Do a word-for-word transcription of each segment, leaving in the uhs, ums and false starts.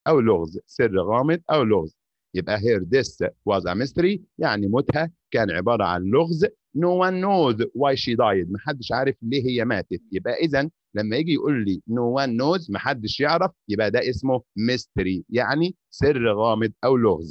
أو لغز، سر غامض أو لغز. يبقى here this was a mystery يعني موتها كان عبارة عن لغز. no one knows why she died محدش عارف ليه هي ماتت. يبقى إذا لما يجي يقول لي no one knows محدش يعرف يبقى ده اسمه mystery يعني سر غامض أو لغز.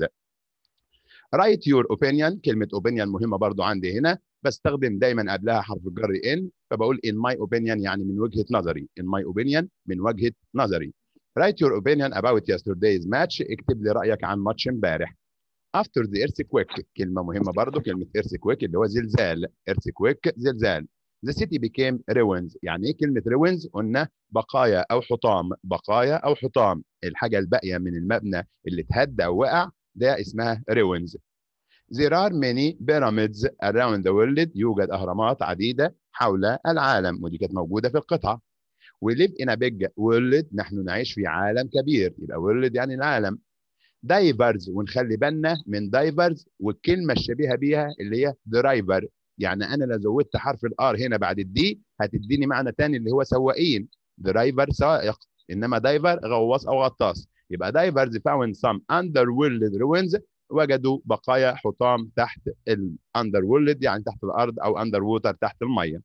write your opinion كلمة opinion مهمة برضو عندي هنا بستخدم دايما قبلها حرف الجر in فبقول in my opinion يعني من وجهة نظري in my opinion من وجهة نظري. write your opinion about yesterday's match اكتب لي رأيك عن ماتش امبارح. after the earthquake كلمة مهمة برضو كلمة earthquake اللي هو زلزال earthquake زلزال. the city became ruins يعني ايه كلمة ruins؟ قلنا بقايا أو حطام بقايا أو حطام الحاجة الباقية من المبنى اللي اتهد أو وقع ده اسمها ruins. There are many pyramids around the world يوجد أهرامات عديدة حول العالم ودي كانت موجودة في القطعة. We live in a big world نحن نعيش في عالم كبير يبقى world يعني العالم. Divers ونخلي بالنا من divers والكلمة الشبيهة بيها اللي هي driver يعني أنا لو زودت حرف الآر هنا بعد الدي هتديني معنى تاني اللي هو سواقين. driver سائق إنما diver غواص أو غطاس. يبقى divers found some underworld ruins وجدوا بقايا حطام تحت الاندرورلد يعني تحت الارض او اندر ووتر تحت الميه.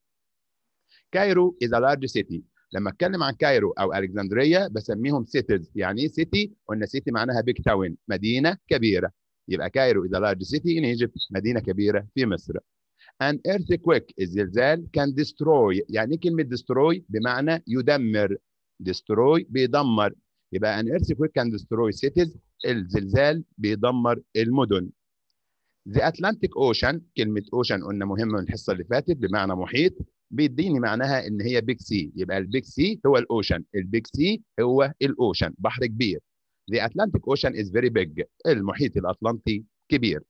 كايرو is a large city لما اتكلم عن كايرو او الكسندريه بسميهم سيتيز. يعني ايه سيتي؟ قلنا سيتي معناها بيج تاون مدينه كبيره. يبقى كايرو is a large city in Egypt مدينه كبيره في مصر. An earthquake الزلزال كان destroy يعني ايه كلمه destroy؟ بمعنى يدمر. destroy بيدمر. يبقى an earthquake can destroy cities الزلزال بيدمر المدن. The Atlantic Ocean كلمة ocean قلنا مهمة من الحصة اللي فاتت بمعنى محيط بيديني معناها ان هي بيج سي يبقى البيج سي هو الاوشن البيج سي هو الاوشن بحر كبير. The Atlantic Ocean is very big المحيط الأطلنطي كبير.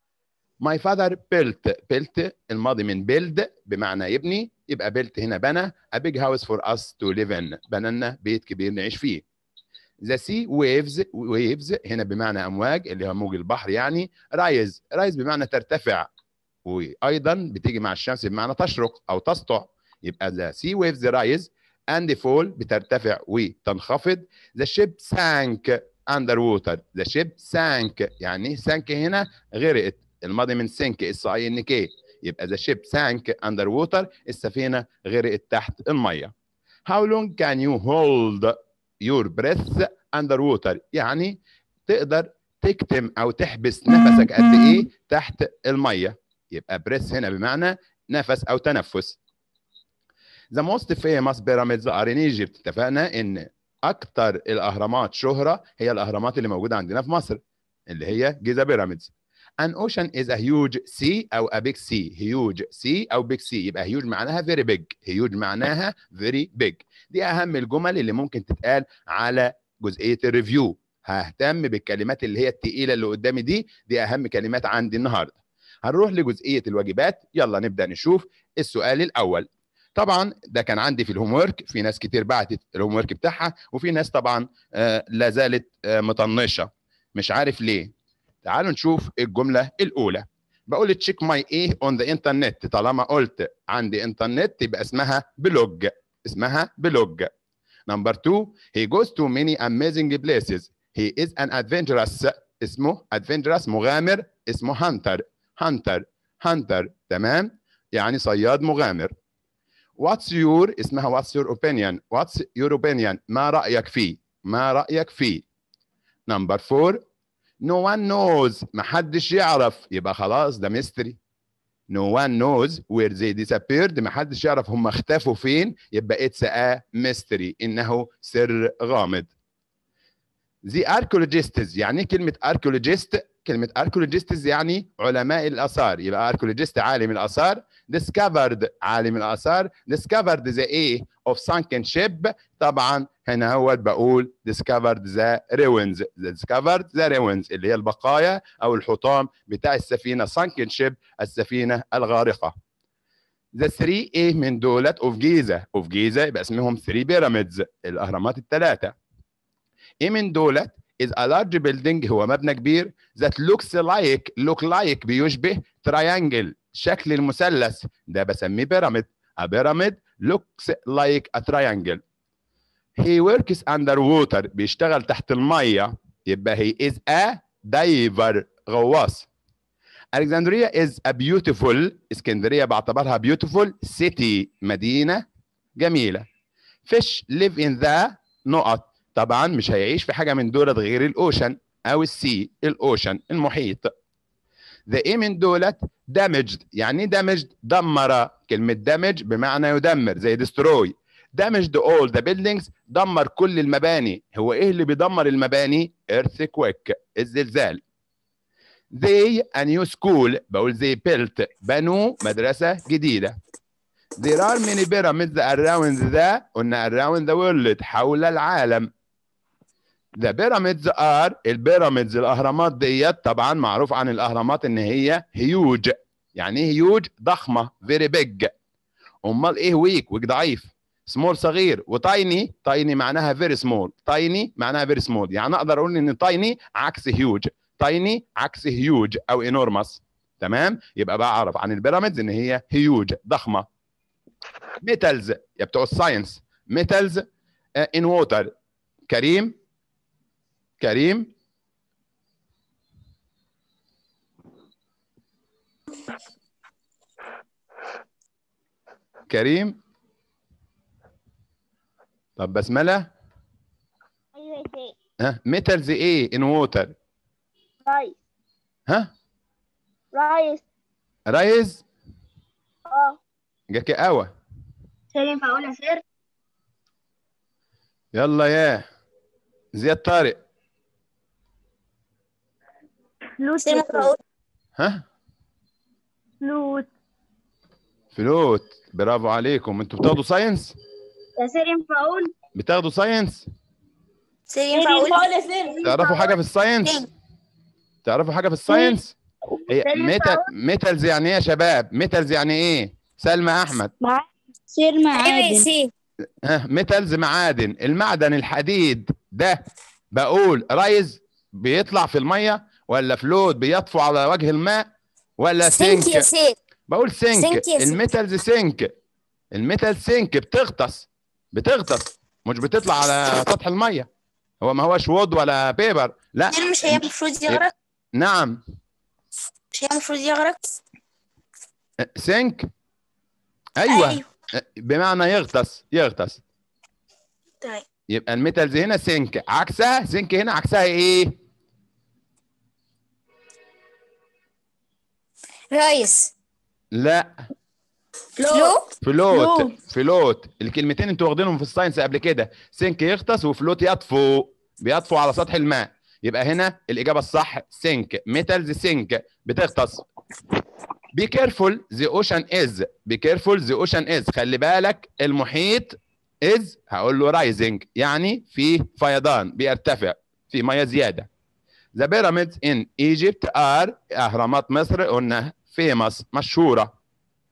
My father built built الماضي من build بمعنى يبني يبقى built هنا بنى a big house for us to live in بنى لنا بيت كبير نعيش فيه. The sea waves waves هنا بمعنى أمواج اللي هو موج البحر يعني. rise rise بمعنى ترتفع وأيضا بتيجي مع الشمس بمعنى تشرق أو تسطع. يبقى the sea waves rise and fall بترتفع وتنخفض. The ship sank underwater the ship sank يعني sank هنا غرقت الماضي من sink اس اي ان كي يبقى the ship sank underwater السفينة غرقت تحت المية. How long can you hold your breath underwater يعني تقدر تكتم او تحبس نفسك قد ايه تحت الميه. يبقى breath هنا بمعنى نفس او تنفس. The most famous pyramids are in Egypt اتفقنا ان اكتر الاهرامات شهره هي الاهرامات اللي موجوده عندنا في مصر اللي هي جيزا بيراميدز. An ocean is a huge sea أو a big sea. huge sea أو big sea يبقى huge معناها very big. huge معناها very big. دي أهم الجمل اللي ممكن تتقال على جزئية الريفيو. ههتم بالكلمات اللي هي التقيلة اللي قدامي دي دي أهم كلمات عندي النهاردة. هنروح لجزئية الواجبات. يلا نبدأ نشوف السؤال الأول. طبعا ده كان عندي في الهوم ورك في ناس كتير بعتت الهوم ورك بتاعها وفي ناس طبعا آه لا زالت آه مطنشة مش عارف ليه. تعالوا نشوف الجملة الأولى. بقول تشيك ماي إيه أون ذا إنترنت. طالما قلت عندي إنترنت يبقى اسمها بلوج. اسمها بلوج. نمبر اتنين he goes to many amazing places. he is an adventurous. اسمه adventurous مغامر اسمه hunter. hunter hunter تمام يعني صياد مغامر. what's your اسمها what's your opinion. what's your opinion ما رأيك فيه. ما رأيك فيه. نمبر اربعة no one knows محدش يعرف يبقى خلاص ده ميستري. no one knows where they disappeared محدش يعرف هم اختفوا فين يبقى it's a mystery إنه سر غامض. the archaeologists يعني كلمة archaeologist كلمة archaeologists يعني علماء الآثار يبقى archaeologist عالم الآثار. discovered عالم الآثار discovered the A of sunken ship. طبعا هنا هو بقول discovered the ruins discovered the ruins اللي هي البقايا أو الحطام بتاع السفينة sunken ship السفينة الغارقة. the three A من دولة of Giza of Giza يبقى اسمهم three pyramids الأهرامات الثلاثة. إيه من دولة is a large building هو مبنى كبير that looks like look like بيشبه triangle شكل المثلث ده بسميه pyramid. a pyramid looks like a triangle. he works under water بيشتغل تحت المية يبقى he is a diver غواص. Alexandria is a beautiful اسكندرية بعتبرها beautiful city مدينة جميلة. fish live in the نقط طبعا مش هيعيش في حاجة من دولت غير الأوشن أو السي الأوشن المحيط. the A من دولت damaged يعني damaged دمر كلمة damage بمعنى يدمر زي destroy. damaged all the buildings دمر كل المباني. هو إيه اللي بيدمر المباني؟ earthquake الزلزال. they a new school بقول they built بنوا مدرسة جديدة. there are many pyramids around the قلنا around the world حول العالم. the pyramids are البيراميدز الأهرامات ديت طبعا معروف عن الأهرامات إن هي huge يعني ايه huge ضخمة very big. أمال إيه weak weak ضعيف small صغير وتايني تايني معناها very small تايني معناها very small يعني أقدر أقول إن تايني عكس huge تايني عكس huge أو enormous. تمام يبقى بعرف عن البيراميدز إن هي huge ضخمة. metals يا بتوع الساينس metals in water كريم كريم كريم طب بسملة ايوه يا ها metals ايه in water رايس ها رايس رايز اه جاكي قهوة سير ينفع اقول يا سير؟ يلا يا زياد طارق فلوت يا سير. ها فلوت فلوت برافو عليكم. انتوا بتاخدوا ساينس يا سير ينفع اقول؟ بتاخدوا ساينس سير ينفع اقول يا سير؟ تعرفوا حاجة في الساينس تعرفوا حاجة في الساينس هي ميتال ميتالز يعني ايه يا شباب ميتالز يعني ايه سلمى احمد سير معادن. ها ميتالز معادن. المعدن الحديد ده بقول رايز بيطلع في الميه ولا فلوت بيطفو على وجه الماء ولا سينك يا سير بقول سينك, سينك يا سير. الميتالز سينك الميتال سينك بتغطس بتغطس مش بتطلع على سطح الميه. هو ما هوش وود ولا بيبر لا مش هي المفروض يغرق نعم مش هي المفروض يغرق سينك ايوه, أيوه. بمعنى يغطس يغطس. طيب يبقى الميتالز هنا سينك عكسها سينك هنا عكسها ايه رايس لا فلو فلوت فلوت الكلمتين انتوا واخدينهم في الساينس قبل كده سينك يغطس وفلوت يطفو بيطفو على سطح الماء. يبقى هنا الاجابه الصح سينك ميتالز سينك بتغطس. بي كيرفول ذا اوشن از بي كيرفول ذا اوشن از خلي بالك المحيط از هقول له رايزنج يعني في فيضان بيرتفع في ميه زياده. ذا بيراميدز ان ايجيبت ار اهرامات مصر قلنا فيمس مشهوره.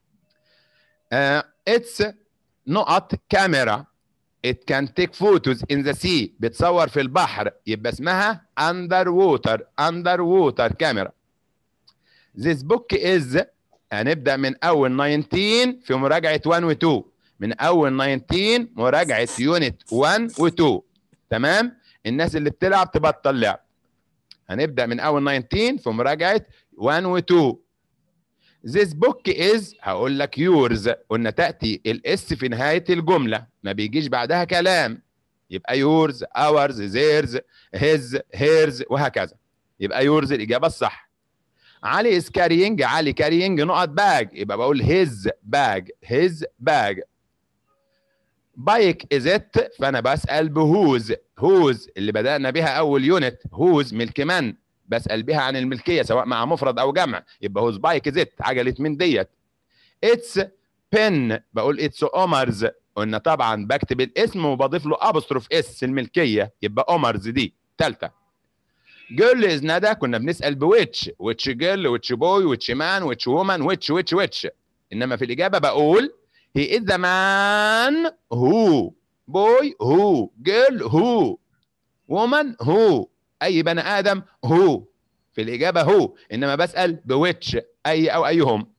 اتس uh, نقط كاميرا it can take photos in the sea بتصور في البحر يبقى اسمها under water under water كاميرا. this book is هنبدأ من أول تسعتاشر في مراجعة واحد و اتنين من أول تسعتاشر مراجعة يونت واحد و اتنين. تمام الناس اللي بتلعب تبطل لعب. هنبدأ من أول تسعتاشر في مراجعة واحد و اتنين. This book is هقول لك yours قلنا تأتي الاس في نهاية الجملة ما بيجيش بعدها كلام يبقى yours ours theirs his hers وهكذا يبقى yours الإجابة الصح. علي is carrying علي carrying نقط bag يبقى بقول his bag his bag. بايك is it فأنا بسأل بهوز whose اللي بدأنا بها أول يونت whose ملك من بسأل بها عن الملكية سواء مع مفرد أو جمع يبقى هوز بايك زيت عجلة من ديت. اتس بن بقول اتس اومرز قلنا طبعا بكتب الاسم وبضيف له ابوستروف اس الملكية يبقى اومرز دي ثالثة. جيرل از ندى كنا بنسأل بويتش ويتش جيرل ويتش بوي ويتش مان ويتش وومن ويتش ويتش ويتش انما في الإجابة بقول هي از ذا مان هو بوي هو جيرل هو وومن هو اي بني ادم هو في الاجابه هو انما بسال بويتش اي او ايهم.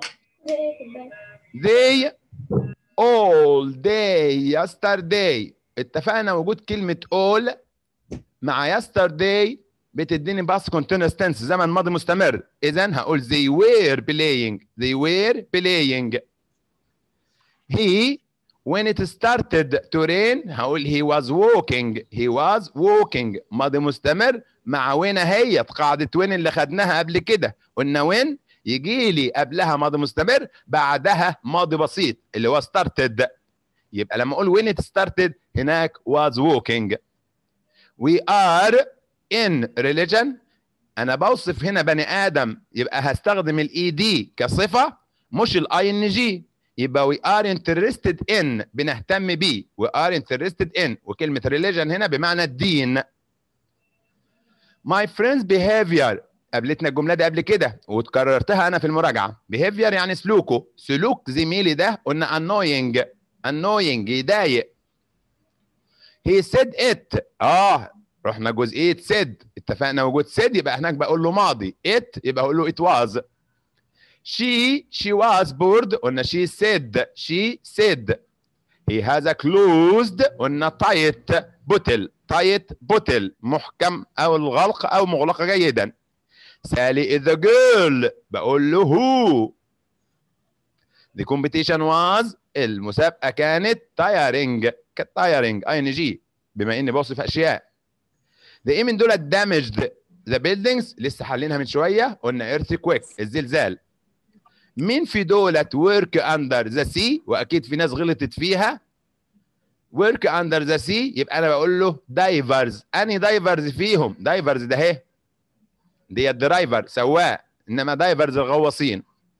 they all day yesterday اتفقنا وجود كلمة all مع yesterday بتديني باست continuous tense زمن ماضي مستمر. إذا هقول they were playing they were playing. he when it started to rain هقول he was walking he was walking ماضي مستمر مع وين هي قاعدة وين اللي خدناها قبل كده. قلنا وين يجي لي قبلها ماضي مستمر بعدها ماضي بسيط اللي هو started. يبقى لما اقول when it started هناك was walking. we are in religion انا بوصف هنا بني ادم يبقى هستخدم الاي دي كصفه مش الاي ان جي. يبقى we are interested in بنهتم بيه we are interested in وكلمه religion هنا بمعنى الدين. my friend's behavior قابلتنا الجمله دي قبل كده وتكررتها انا في المراجعه. behavior يعني سلوكه سلوك زميلي ده قلنا annoying annoying يضايق. he said it اه رحنا جزئيه said اتفقنا وجود said يبقى هناك بقول له ماضي it يبقى اقول له it was. she she was bored قلنا she said she said. he has a closed قلنا tight bottle tight bottle محكم او الغلق او مغلقه جيدا. سالي is the girl بقول له who. the competition was المسابقه كانت tiring كانت tiring اي ان جي بما اني بوصف اشياء. the ايه من دول damaged the buildings لسه حلينها من شويه قلنا earthquake الزلزال. مين في دولت work under the sea واكيد في ناس غلطت فيها. work under the sea يبقى انا بقول له divers. اني divers فيهم divers ده اهي دي الدرايفر سواق انما دايفرز الغواصين.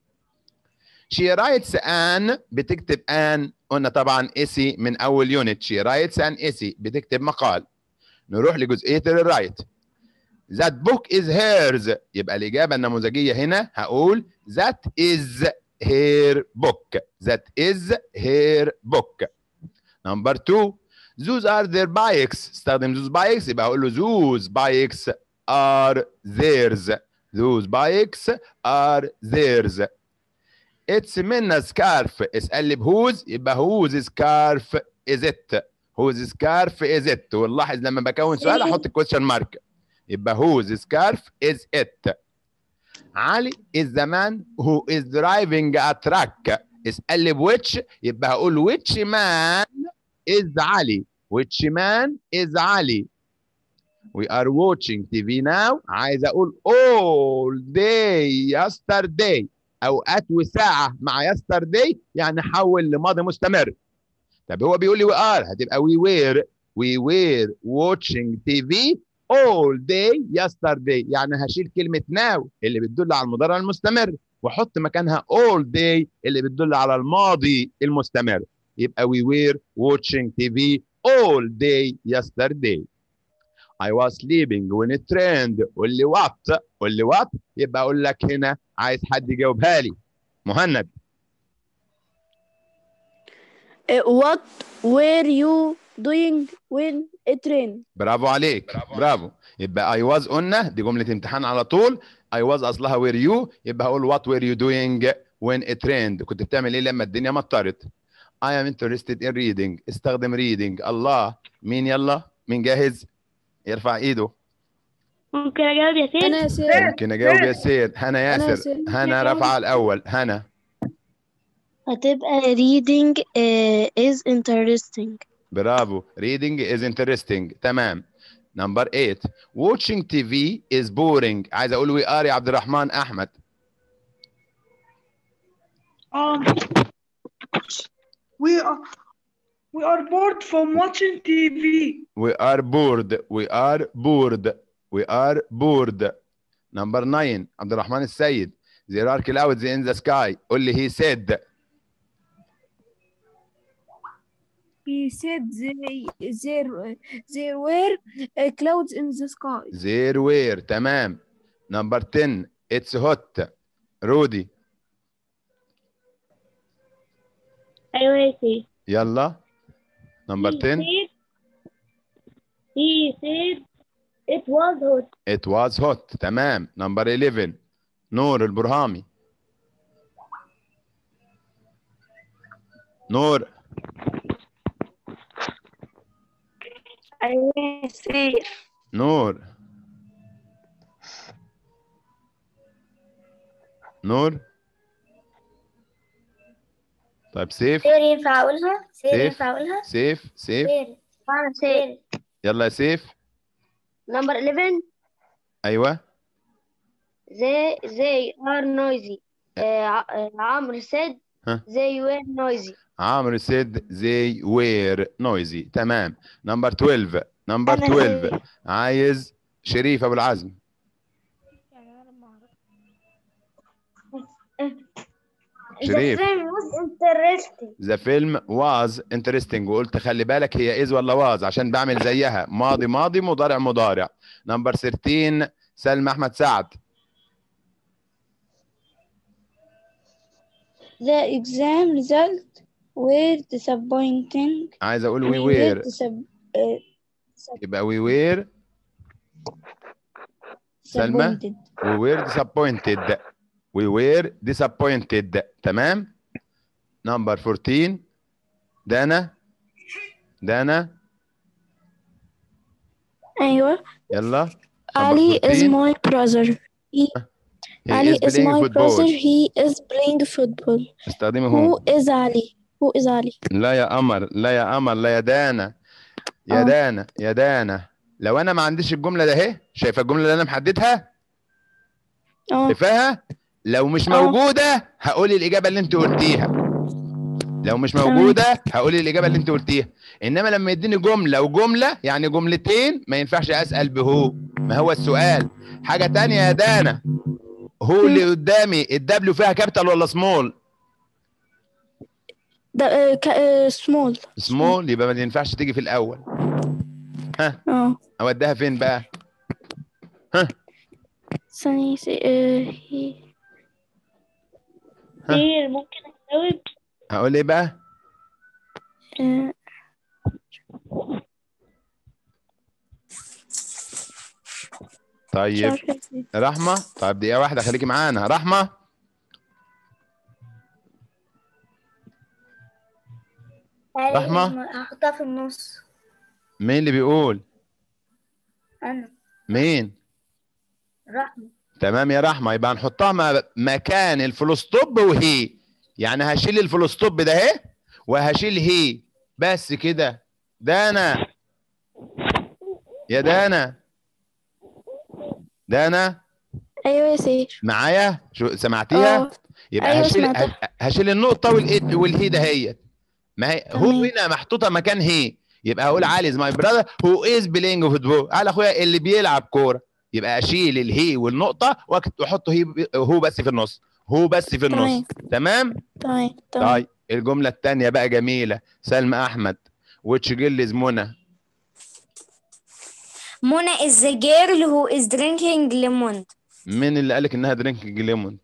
she writes an بتكتب an قلنا طبعا اسي من اول يونت she writes an اسي بتكتب مقال. نروح لجزئيه الرايت. that book is hers يبقى الاجابه النموذجيه هنا هقول that is her book that is her book. number two those are their bikes استخدم those bikes يبقى هقول له those bikes are theirs those bikes are theirs. it's Minna's scarf اسأل لي بwhose يبقى whose scarf is it whose scarf is it. ونلاحظ لما بكون سؤال احط question mark يبقى whose scarf is it. علي is the man who is driving a truck اسأل لي which يبقى هقول which man is علي which man is علي. we are watching تي في now عايز اقول all day yesterday اوقات وساعه مع yesterday يعني حول لماضي مستمر. طب هو بيقول لي we are هتبقى we were we were watching تي في all day yesterday يعني هشيل كلمه now اللي بتدل على المضارع المستمر واحط مكانها all day اللي بتدل على الماضي المستمر. يبقى we were watching تي في all day yesterday. I was sleeping when it rained. قول لي what قول لي what يبقى اقول لك هنا عايز حد يجاوبها لي. مهند. What were you doing when it rained? برافو عليك برافو, برافو. يبقى I was قلنا دي جملة امتحان على طول. I was اصلها were you يبقى هقول what were you doing when it rained كنت بتعمل ايه لما الدنيا مطرت. I am interested in reading استخدم reading. الله مين يلا مين جاهز يرفع ايده. ممكن اجاوب يا سيد؟ انا يا سيد. ممكن اجاوب يا سيد. هنا ياسر. هنا رفع الاول. هنا هتبقى reading uh, is interesting. برافو reading is interesting تمام. نمبر eight watching تي في is boring. عايز اقول we are يا عبد الرحمن احمد. Um, we are we are bored from watching تي في. We are bored. We are bored. We are bored. Number nine عبد الرحمن السيد. There are clouds in the sky. قول لي he said. He said they, there, there were uh, clouds in the sky. There were تمام. Number ten it's hot. رودي. ايوه يا سيد. يلا. Number ten. He said it was hot. It was hot تمام. Number eleven نور البرهامي. نور. أيوة يا سير. نور نور طيب سيف سير ينفع أقولها؟ سير سيف ينفع أقولها؟ سيف سيف سير. أنا سير. يلا يا سيف. نمبر إحداشر. ايوه They they are noisy. آه، ع- آه، عمرو said ها they were noisy. عمرو said they were noisy. تمام. نمبر اتناشر نمبر أنا اتناشر سير. عايز شريف ابو العزم. The شريف. film was interesting. ذا فيلم واز انترستنج، وقلت خلي بالك هي از ولا واز عشان بعمل زيها ماضي ماضي مضارع مضارع. نمبر تلتاشر سلمى احمد سعد. The exam result were disappointing. عايز اقول وي We were وير، disap- uh, يبقى وي وير سلمى disappointed. وي وير disappointed وي وير disappointed. تمام. نمبر اربعتاشر دانا دانا أيوة. يلا. Ali is my brother. He, He Ali is is playing my football. brother. He is playing football. استخدمي Who هو. is Ali? Who is Ali? لا يا قمر، لا يا قمر، لا يا دانا، يا آه. دانا يا دانا. لو انا ما عنديش الجمله ده اهي، شايفه الجمله اللي انا محددها؟ اه شايفاها؟ لو مش آه. موجوده هقولي الاجابه اللي انت قلتيها. لو مش تمام. موجوده هقولي الاجابه اللي انت قلتيها. انما لما يديني جمله وجمله يعني جملتين ما ينفعش اسال بهو، ما هو السؤال. حاجه تانية يا دانا، هو اللي قدامي الدبليو فيها كابيتال ولا سمول؟ ده آه، ك- آه، small. سمول، يبقى ما ينفعش تيجي في الاول. ها اه اوديها فين بقى؟ ها ثانية سي- آه، he ها سير ممكن أجاوب؟ هقول ايه بقى؟ آه، مش طيب عارفة ازاي. رحمه، طيب دقيقه واحده خليكي معانا. رحمه رحمه هحطها في النص. مين اللي بيقول؟ أنا مين؟ رحمة. تمام يا رحمه، يبقى هنحطها م- مكان الفلوستوب وهي، يعني هشيل الفلوستوب ده اهي وهشيل هي بس كده. دانا يا دانا دانا أيوة يا سير. معايا؟ شو سمعتيها؟ اه يبقى أيوة هشيل سمعتها. ه- هشيل النقطه والإيه والهي دهيت، ما هي هو تمام. هنا محطوطه مكان هي، يبقى هقول علي از ماي براذر هو از بلاينج فوتبول، على اخويا اللي بيلعب كوره. يبقى اشيل الهي والنقطه وأكت- واحط هي هو بس في النص، هو بس في النص. تمام. تمام. تمام تمام. طيب الجمله الثانيه بقى جميله. سلمى احمد which girl is منى؟ Mona is the girl who is drinking lemon. مين اللي قالك انها درينكينج ليمون؟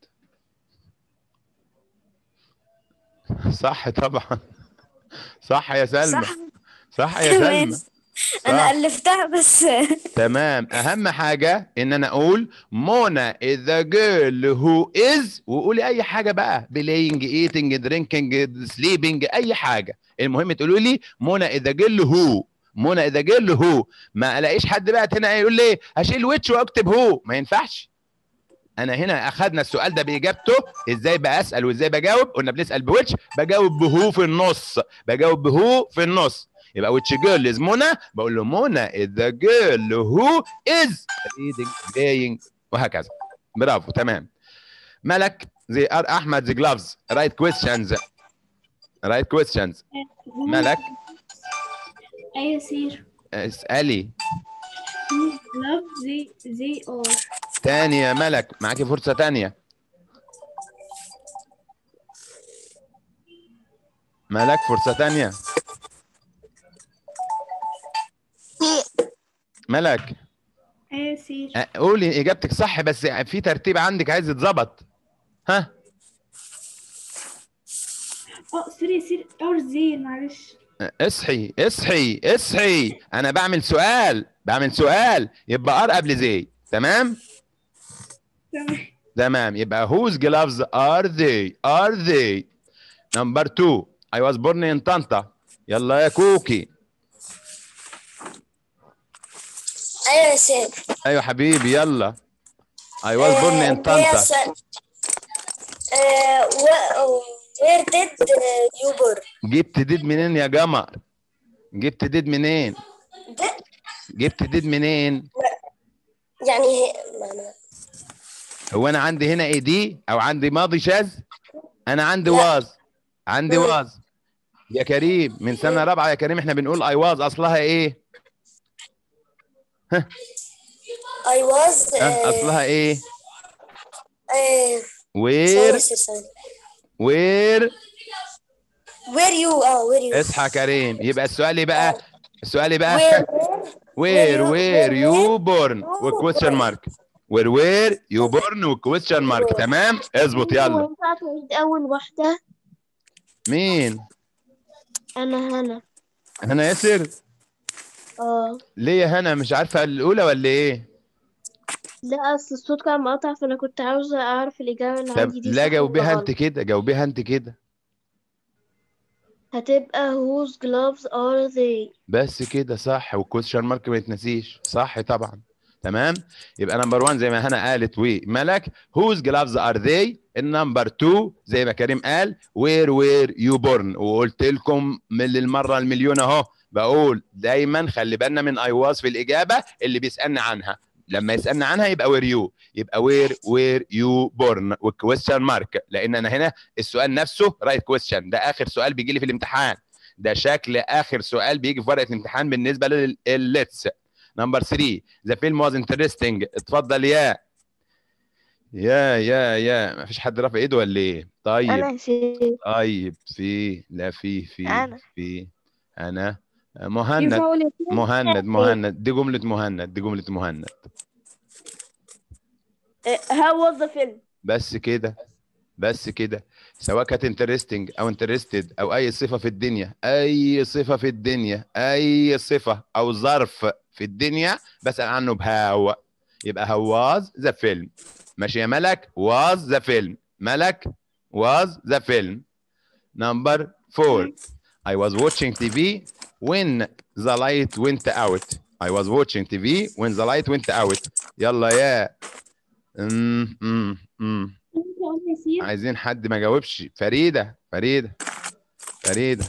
صح طبعا، صح يا سلمى، صح؟ صح يا سلمى، أنا صح. ألفتها بس. تمام. اهم حاجه ان انا اقول منى is the girl who is، وقولي اي حاجه بقى playing eating drinking sleeping اي حاجه، المهم تقولوا لي منى is the girl who، منى is the girl who. ما الاقيش حد بقى هنا يقول لي هشيل ويتش واكتب هو، ما ينفعش. انا هنا اخدنا السؤال ده باجابته، ازاي بقى اسال وازاي بجاوب؟ قلنا بنسال بويتش، بجاوب بهو في النص، بجاوب بهو في النص. يبقى which girl is منى، بقول له منى is the girl who is reading playing وهكذا. برافو تمام. ملك they are احمد the gloves right questions right questions. ملك أيوة سير. اسالي love they they are. تاني يا ملك، معاكي فرصه تانيه. ملك فرصه تانيه. ملك أيوة سير. أه، قولي اجابتك صح بس في ترتيب عندك عايز يتظبط. ها اه سوري سير اور زي معلش. اصحي اصحي اصحي، انا بعمل سؤال بعمل سؤال يبقى ار قبل زي. تمام تمام. تمام. يبقى whose gloves are they are they. نمبر اتنين I was born in طنطا. يلا يا كوكي. ايوه يا سيد. ايوه حبيبي يلا. I was born in طنطا. where did you born؟ جبت ديد منين يا جمر؟ جبت ديد منين؟ جبت ديد منين؟ يعني هو انا عندي هنا ايه دي او عندي ماضي شاذ؟ انا عندي واز. عندي واز يا كريم من سنه رابعه يا كريم احنا بنقول اي واز اصلها ايه؟ ها I was ها اصلها ايه؟ وير وير وير وير يو اه وير يو اصحى كريم. يبقى السؤال ايه بقى؟ السؤال ايه بقى؟ وير وير يو بورن وكويستشن مارك. وير وير يو بورن وكويستشن مارك. تمام اظبط يلا. ينفع تعيد أول واحدة؟ مين؟ أنا هنا. هنا ياسر. اه ليه يا هنا مش عارفه الاولى ولا ايه؟ لا، أصل الصوت كان مقطع فأنا كنت عاوزة أعرف الإجابة اللي طب عندي دي لا صح ولا جاوبيها انت غلط. كده. جاوبيها انت كده. هتبقى whose gloves are they؟ بس كده صح. والكويستشن مارك ما يتنسيش. صح طبعا. تمام. يبقى نمبر واحد زي ما هنا قالت وملك whose gloves are they. النمبر اتنين زي ما كريم قال where were you born. وقلت لكم من المره المليون اهو بقول دايما خلي بالنا من اي واز في الاجابه اللي بيسالنا عنها. لما يسالنا عنها يبقى وير يو. يبقى وير وير يو بورن والكويستشن مارك لان انا هنا السؤال نفسه رايت كويستشن. ده اخر سؤال بيجي لي في الامتحان. ده شكل اخر سؤال بيجي في ورقه الامتحان بالنسبه للليتس. نمبر ثلاثة ذا فيلم واز انترستنج. اتفضل يا يا يا يا ما فيش حد رافع ايده ولا ايه؟ طيب أنا سيد. طيب في لا في في أنا. في انا ينفع مهند. أقول يا سيد؟ مهند مهند دي جمله مهند. دي جمله مهند. How was the film؟ بس كده. بس كده. سواء كانت انترستنج او انترستد او اي صفه في الدنيا. اي صفه في الدنيا. اي صفه او ظرف في الدنيا بسال عنه بهاو. يبقى هاو واز ذا فيلم. ماشي يا ملك. واز ذا فيلم. ملك واز ذا فيلم. نمبر four I was watching T V when the light went out. I was watching T V when the light went out. يلا يا امم امم امم عايزين حد ما جاوبش. فريدة فريدة فريدة.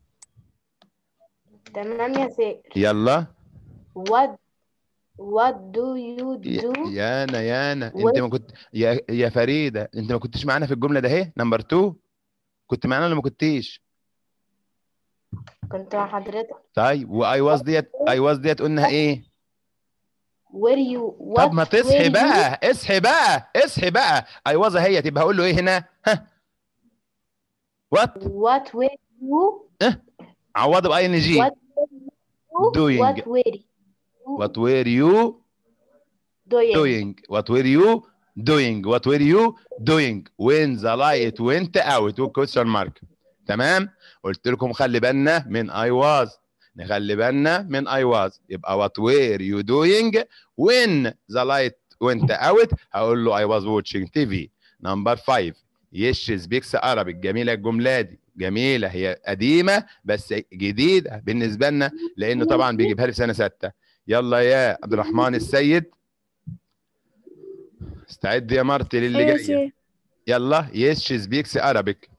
تمام يا سيد. يلا. What What do you do؟ يانا يانا انت ما كنت يا يا فريدة انت ما كنتش معانا في الجملة ده اهي نمبر اتنين. كنت معانا ولا ما كنتيش؟ كنت مع حضرتك. طيب واي واز ديت اي واز ديت قلنا ايه؟ Where you طب ما What تصحي were you؟ بقى. اصحي بقى. اصحي بقى. اي واز اهي تبقى هقول له ايه هنا؟ ها وات What were you اه عوضه باي ان جي. What were you doing. What were you what were you doing؟ doing. what were you doing. what were you doing when the light went out question mark. تمام. قلت لكم خلي بالنا من I was. نخلي بالنا من I was. يبقى what were you doing when the light went out. هقول له I was watching تي في. نمبر five yes she speaks Arabic. جميله الجمله دي. جميله. هي قديمه بس جديده بالنسبه لنا لانه طبعا بيجيبها لي في سنه سته. يلا يا عبد الرحمن السيد. استعد يا مرتي للي أيوة يا جايه. سيد. يلا yes she speaks Arabic.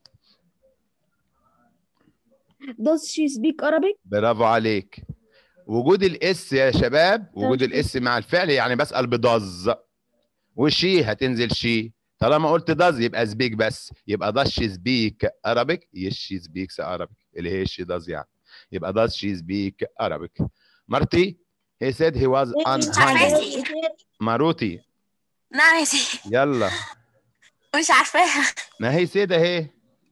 Does she speak Arabic؟ برافو عليك. وجود الاس يا شباب. وجود الاس مع الفعل يعني بسأل بدز. وشي هتنزل شي. طالما قلت داز يبقى سبيك بس. يبقى does she speak Arabic. yes she speaks Arabic اللي هي she does يعني. يبقى does she speak Arabic. مرتي he said he was unhungry. ماروتي. نعم يا سيد. يلا. مش عارفاها. ما هي سيد اهي.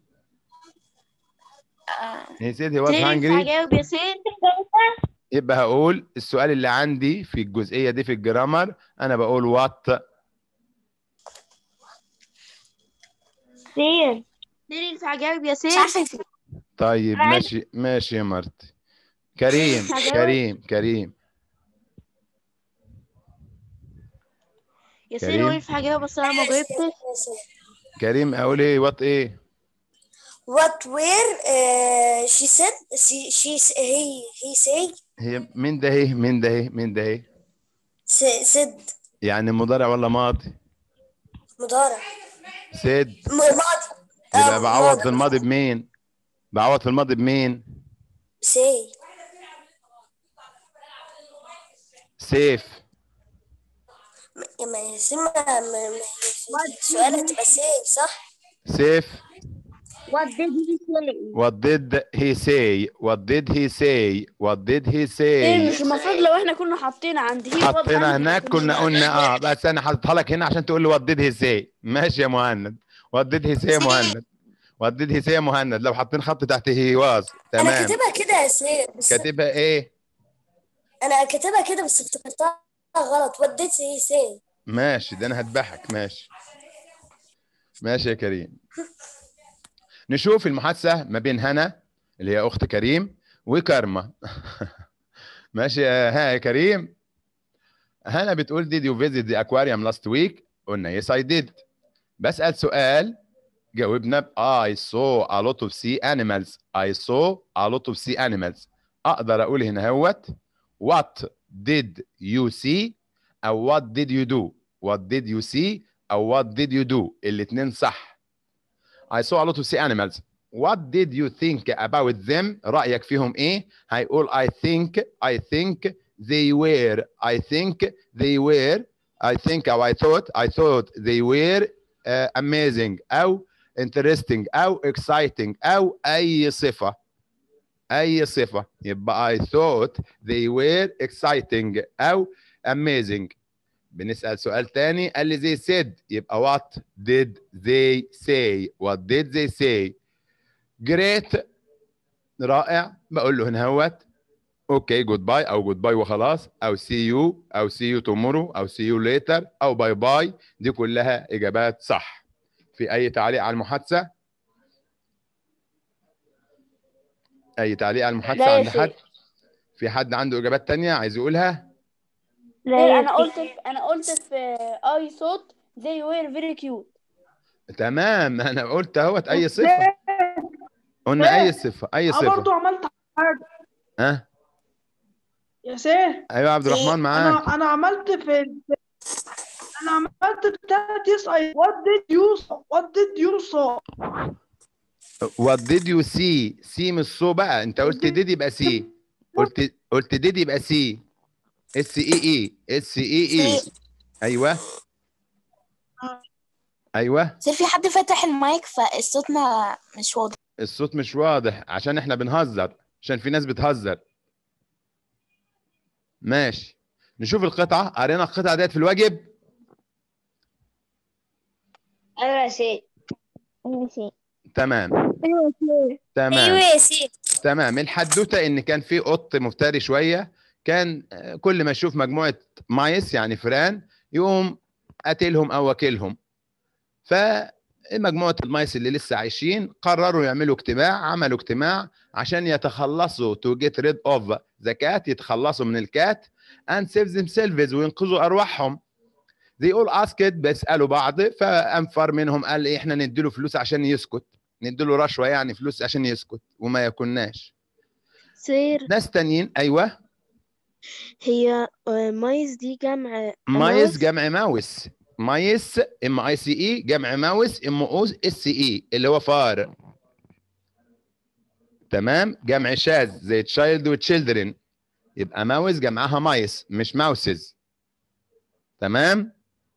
he said he was hungry. هجاوب يا سيد. يبقى هقول السؤال اللي عندي في الجزئية دي في الجرامر أنا بقول وات. سيد سيد هجاوب يا سيد. مش عارفة يا سيد. طيب ماشي ماشي يا مرتي. كريم كريم كريم يا سيد كريم. وقف هجاوب بس أنا ما جاوبتش. كريم أقول إيه وات إيه؟ What were uh, she said she she he he say. هي مين ده إيه مين ده إيه مين ده إيه؟ س- سد يعني مضارع ولا ماضي؟ مضارع سد. م- ماضي يبقى آه، بعوض في ماضي. الماضي بمين؟ بعوض في الماضي بمين؟ سي سيف. م- ما هي سي ما ما- ما هي في السؤال هتبقى سي صح؟ سيف. What did he say? What did he say? What did he say? What did he ايه say? مش المفروض لو احنا كنا حاطين عند هي حطينا هناك كنا قلنا اه، بس انا حاططها لك هنا عشان تقول لي what did he say. ماشي يا مهند. What did he say يا مهند؟ What did he say يا مهند؟ لو حاطين خط تحت he was. انا تمام. كاتبها كده يا سي بس كاتبها ايه؟ انا كاتبها كده بس افتكرتها غلط. وديت هي سي. ماشي، ده انا هذبحك. ماشي ماشي يا كريم. نشوف المحادثة ما بين هنا اللي هي أخت كريم وكارما. ماشي ها يا كريم. هنا بتقول did you visit the aquarium last week؟ قلنا yes I did. بسأل سؤال جاوبنا ب I saw a lot of sea animals. I saw a lot of sea animals. أقدر أقول هنا هوت what did you see أو what did you do. What did you see أو what did you do. الاتنين صح. I saw a lot of sea animals. What did you think about them؟ رأيك فيهم إيه؟ هيقول I think I think they were I think they were I think أو I thought I thought they were uh, amazing أو interesting أو exciting أو أي صفة. أي صفة. يبقى I thought they were exciting أو amazing. بنسأل سؤال تاني قال لي they said. يبقى what did they say؟ what did they say؟ great. رائع. بقول له هنا هوت اوكي جود باي او جود باي وخلاص او سي يو او سي يو تومورو او سي يو ليتر او باي باي. دي كلها اجابات صح. في اي تعليق على المحادثه؟ اي تعليق على المحادثه لا يا عند حد؟ سيد. في حد عنده اجابات تانية عايز يقولها؟ لا يا انا سيد. قلت في انا قلت في اي صوت they were very cute. تمام. انا قلت اهوت اي صفه. قلنا اي صفه. اي انا برضو صفه. عملت حاجه ها يا سيف. ايوه عبد الرحمن معاك. انا انا عملت في انا عملت بتاعت يس اي what did you what did you saw. What did you see؟ سي مش سو بقى. انت قلت did يبقى سي. قلت قلت did يبقى سي. اس اي اي اس اي اي. ايوه ايوه. سير في حد فتح المايك فالصوت ما مش واضح. الصوت مش واضح عشان احنا بنهزر، عشان في ناس بتهزر. ماشي. نشوف القطعة. قرينا القطعة ديت في الواجب. ايوه يا سيد. تمام ايوه تمام ايوه يا سير. تمام. الحدوتة ان كان في قط مفتري شوية، كان كل ما يشوف مجموعة مايس يعني فئران يقوم قاتلهم او واكلهم. فمجموعة المايس اللي لسه عايشين قرروا يعملوا اجتماع. عملوا اجتماع عشان يتخلصوا to get rid of the cat. يتخلصوا من الكات and save themselves وينقذوا ارواحهم. they all asked. بيسألوا بعض. فأنفر منهم قال إيه احنا نديله فلوس عشان يسكت. نديله رشوة يعني فلوس عشان يسكت وما يكوناش. سير ناس تانيين. ايوه. هي آه، مايز دي جمع مايس جمع ماوس. مايس ام اي سي اي جمع ماوس ام او اس اي اللي هو فار. تمام. جمع شاذ زي تشايلد وتشيلدرن. يبقى ماوس جمعها مايس مش ماوسز. تمام.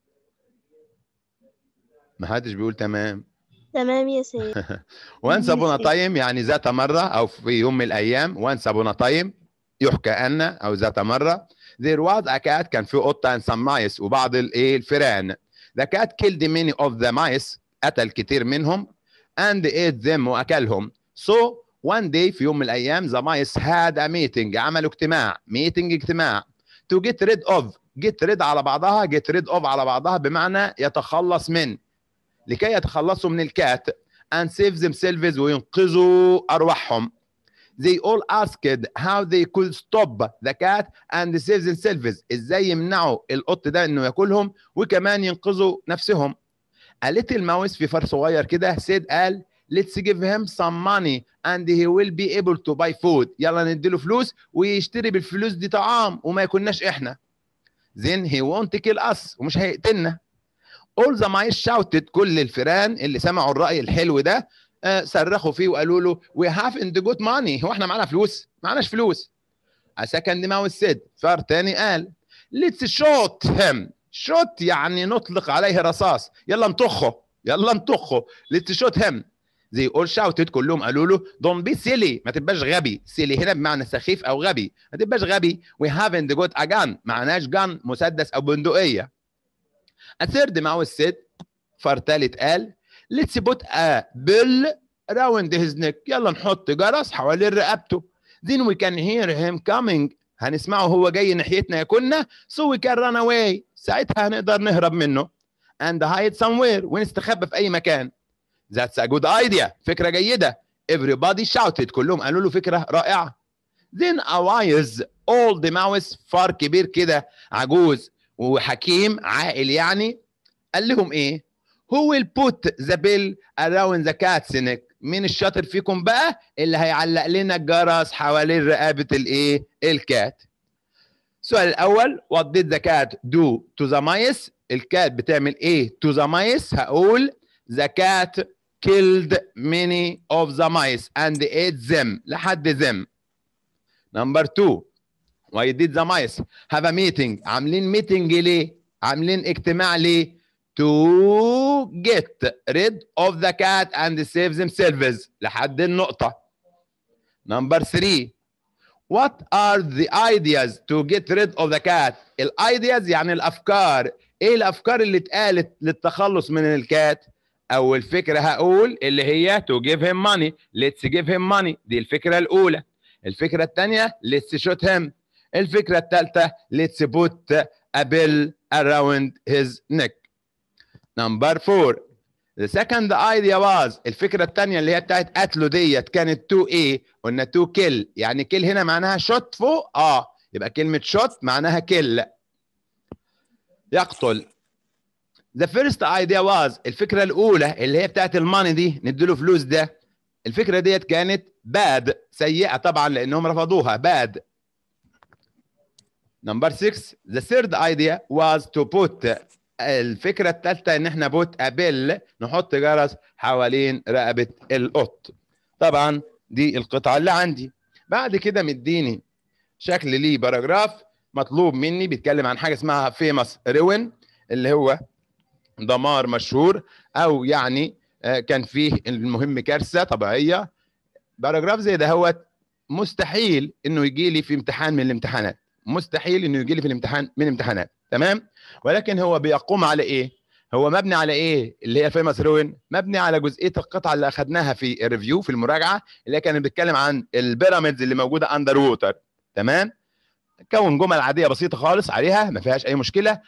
ما حدش بيقول تمام. تمام يا سير. وانس ابونا تايم يعني ذات مره او في يوم من الايام. وانس ابونا تايم يحكى ان او ذات مره. there was a cat. كان في قطه and some mice وبعض الايه الفئران. the cat killed many of the mice. قتل كتير منهم and ate them واكلهم. so one day في يوم من الايام the mice had a meeting. عملوا اجتماع. meeting اجتماع to get rid of. get rid على بعضها. get rid of على بعضها بمعنى يتخلص من. لكي يتخلصوا من الكات and save themselves وينقذوا أرواحهم. they all asked how they could stop the cat and save themselves. ازاي يمنعوا القط ده انه ياكلهم وكمان ينقذوا نفسهم. a little mouse في فار صغير كده said قال let's give him some money and he will be able to buy food. يلا نديله فلوس ويشتري بالفلوس دي طعام وما يكوناش احنا. then he won't kill us ومش هيقتلنا. all the mice shouted كل الفئران اللي سمعوا الرأي الحلو ده آه صرخوا فيه وقالوا له we haven't got money هو احنا معانا فلوس؟ معناش فلوس. a second mouse said فار تاني قال let's shoot him shoot يعني نطلق عليه رصاص يلا نطخه يلا نطخه let's shoot him. they all shouted كلهم قالوا له don't be silly ما تبقاش غبي. silly هنا بمعنى سخيف او غبي ما تبقاش غبي. we haven't got a gun معناش gun مسدس او بندقيه. a third mouse said فار تالت قال let's put a bell around his neck يلا نحط جرس حوالين رقبته. then we can hear him coming هنسمعه هو جاي ناحيتنا يا كنا so we can run away ساعتها هنقدر نهرب منه and hide somewhere ونستخبى في اي مكان. that's a good idea فكرة جيدة. everybody shouted كلهم قالوا له فكرة رائعة. then a wise old mouse فار كبير كده عجوز وحكيم عاقل يعني قال لهم ايه who will put the bell around the cat's neck مين الشاطر فيكم بقى اللي هيعلق لنا الجرس حوالين رقبة الايه الكات. السؤال الاول what did the cat do to the mice الكات بتعمل ايه to the mice هقول the cat killed many of the mice and ate them لحد them. number two why did the mice have a meeting عاملين meeting ليه عاملين اجتماع ليه to get rid of the cat and save themselves لحد النقطة. number three what are the ideas to get rid of the cat الايدياز يعني الافكار ايه الافكار اللي اتقالت للتخلص من الكات. اول فكرة هقول اللي هي to give him money let's give him money دي الفكرة الاولى. الفكرة الثانية let's shoot him. الفكرة الثالثة let's put a bell around his neck. number four the second idea was الفكرة الثانية اللي هي بتاعت قتله ديت كانت to ايه قلنا to kill يعني kill هنا معناها shot فوق اه يبقى كلمة shot معناها kill يقتل. the first idea was الفكرة الأولى اللي هي بتاعت الماني دي نديله فلوس ده الفكرة ديت كانت bad سيئة طبعا لأنهم رفضوها bad. number six the third idea was to put الفكرة الثالثة ان احنا put a bell نحط جرس حوالين رقبة القط. طبعا دي القطعة اللي عندي. بعد كده مديني شكل ليه باراجراف مطلوب مني بيتكلم عن حاجة اسمها famous ruin اللي هو دمار مشهور او يعني كان فيه المهم كارثة طبيعية. باراجراف زي ده هو مستحيل انه يجي لي في امتحان من الامتحانات مستحيل انه يجي لي في الامتحان من الامتحانات تمام. ولكن هو بيقوم على ايه هو مبني على ايه اللي هي فيمس روين مبني على جزئيه القطعه اللي اخذناها في الريفيو في المراجعه اللي كانت بتتكلم عن البيراميدز اللي موجوده اندر ووتر تمام. كون جمل عاديه بسيطه خالص عليها ما فيهاش اي مشكله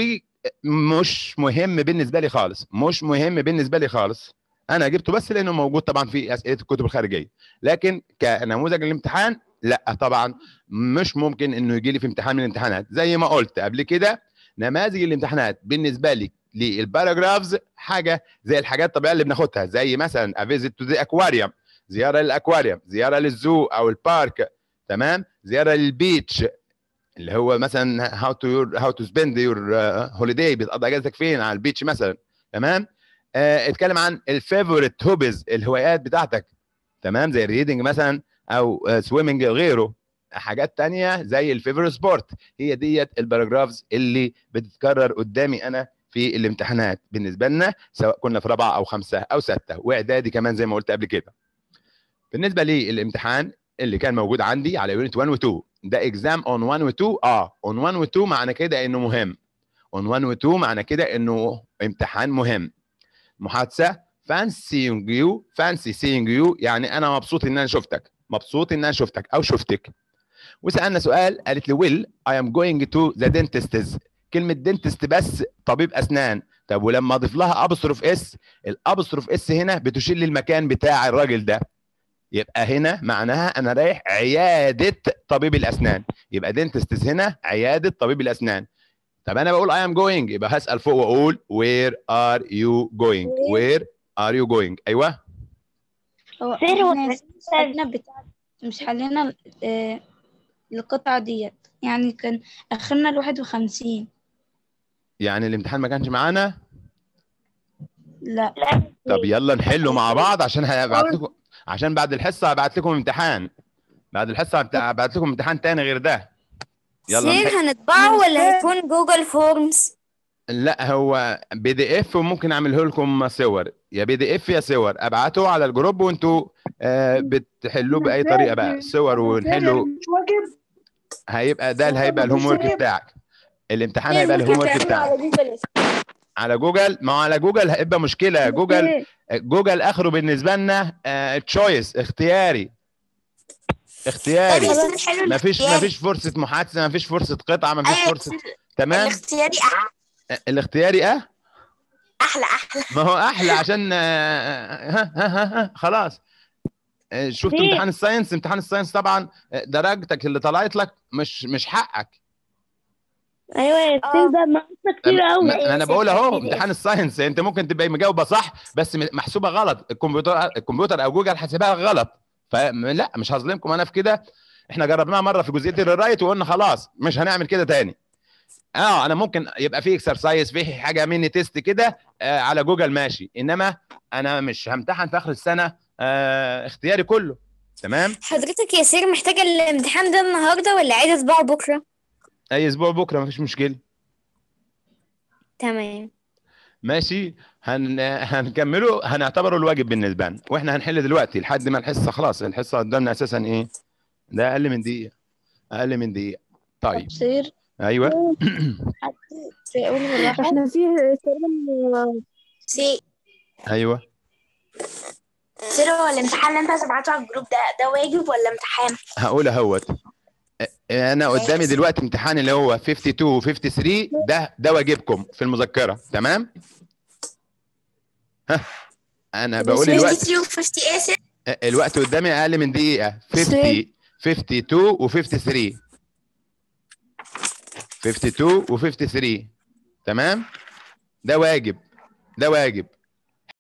ومش مهم بالنسبه لي خالص مش مهم بالنسبه لي خالص انا جبته بس لانه موجود طبعا في اسئله الكتب الخارجيه. لكن كنموذج الامتحان لا طبعا مش ممكن انه يجي لي في امتحان من الامتحانات. زي ما قلت قبل كده نماذج الامتحانات بالنسبه لي للباراجرافز حاجه زي الحاجات الطبيعيه اللي بناخدها زي مثلا a visit to the aquarium زياره للاكواريوم زياره للزو او البارك تمام. زياره للبيتش اللي هو مثلا how to your how to spend your uh, holiday بتقضي اجازتك فين على البيتش مثلا تمام. آه اتكلم عن الفيفوريت هوبيز الهوايات بتاعتك تمام زي الريدنج مثلا او سويمنج غيره. حاجات تانية زي الفيفوريت سبورت هي ديت الباراجرافز اللي بتتكرر قدامي انا في الامتحانات بالنسبه لنا سواء كنا في رابعه او خمسه او سته واعدادي كمان زي ما قلت قبل كده. بالنسبه للامتحان اللي كان موجود عندي على يونت واحد و اتنين ده اكزام اون واحد و اتنين اه اون واحد و اتنين معنى كده انه مهم. اون واحد و اتنين معنى كده انه امتحان مهم. محادثه فانسي يو فانسي سينج يو يعني انا مبسوط ان انا شفتك مبسوط ان انا شفتك او شفتك. وسالنا سؤال قالت لي ويل اي ام جوينج تو ذا دنتستز كلمه دنتست بس طبيب اسنان. طب ولما اضيف لها ابستروف اس الابستروف اس هنا بتشير للمكان بتاع الراجل ده يبقى هنا معناها انا رايح عياده طبيب الاسنان يبقى دنتستز هنا عياده طبيب الاسنان. طب انا بقول اي ام جوينج يبقى هسال فوق واقول وير ار يو جوينج وير ار يو جوينج. ايوه هو فين هو احنا بتاع مش حلينا القطعة ديت يعني كان اخرنا الواحد وخمسين. يعني الامتحان ما كانش معانا؟ لا. طب يلا نحله مع بعض عشان هبعت لكم، عشان بعد الحصه هبعت لكم امتحان، بعد الحصه هبعت لكم امتحان تاني غير ده. يلا سير نحل. هنطبعه ولا هيكون جوجل فورمز؟ لا هو بي دي اف، وممكن اعمله لكم صور، يا بي دي اف يا صور، ابعته على الجروب وانتوا آه بتحلوه باي طريقه بقى، صور ونحله. مش واجب. هيبقى ده اللي هيبقى الهوم ورك بتاعك، الامتحان هيبقى الهوم ورك بتاعك على جوجل. ما هو على جوجل هيبقى مشكله، جوجل جوجل اخره بالنسبه لنا تشويس، اختياري اختياري، ما فيش ما فيش فرصه محادثه، ما فيش فرصه قطعه، ما فيش فرصه. تمام. الاختياري احلى. الاختياري اه احلى احلى ما هو احلى عشان ها ها ها, ها خلاص. شفت امتحان الساينس؟ امتحان الساينس طبعا درجتك اللي طلعت لك مش مش حقك. ايوه يا سير، ده ناقصنا كتير قوي. ما انا بقول اهو امتحان الساينس انت ممكن تبقى مجاوبه صح بس محسوبه غلط، الكمبيوتر الكمبيوتر او جوجل حاسبها غلط، فلا مش هظلمكم انا في كده. احنا جربناها مره في جزئيه الرايت وقلنا خلاص مش هنعمل كده تاني. اه انا ممكن يبقى في اكسرسايز، في حاجه ميني تيست كده آه على جوجل ماشي، انما انا مش همتحن في اخر السنه آه اختياري كله. تمام. حضرتك يا سير محتاجه الامتحان ده النهارده ولا عايزه اطبعه بكره؟ اي اسبوع بكره مفيش مشكله. تمام ماشي. هن... هنكمله، هنعتبره الواجب بالنسبه لنا، واحنا هنحل دلوقتي لحد ما الحصه خلاص. الحصه قدامنا اساسا ايه ده؟ اقل من دقيقه، اقل من دقيقه. طيب سير. ايوه. سيقول بالراحه. احنا فيه تقريبا. سي ايوه سير، هو الامتحان اللي انت هتبعته على الجروب ده ده واجب ولا امتحان؟ هقول اهوت. انا قدامي دلوقتي امتحان اللي هو اتنين وخمسين و تلاتة وخمسين، ده ده واجبكم في المذكره. تمام. ها انا بقول الوقت، خمسين و خمسين ايه سير؟ الوقت قدامي اقل من دقيقه. خمسين اتنين وخمسين و تلاتة وخمسين اتنين وخمسين و تلاتة وخمسين. تمام. ده واجب، ده واجب.